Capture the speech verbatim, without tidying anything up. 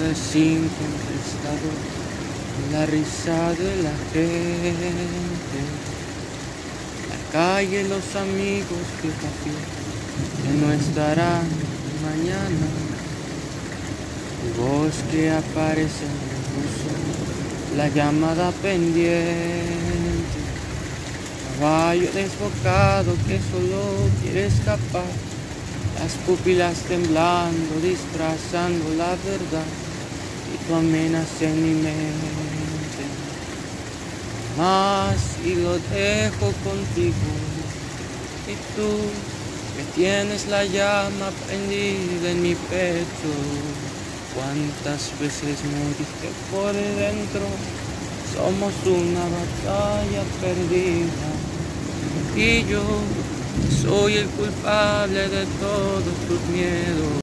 de cinco emprestado, la risa de la gente, la calle, los amigos que café, que no estarán mañana, tu voz que aparece en el buzo, la llamada pendiente, caballo desbocado que solo quiere escapar, las pupilas temblando, disfrazando la verdad, y tu amenaza en mi mente. Más y lo dejo contigo, y tú que tienes la llama prendida en mi pecho. Cuántas veces me dije por dentro, somos una batalla perdida, y yo soy el culpable de todos tus miedos.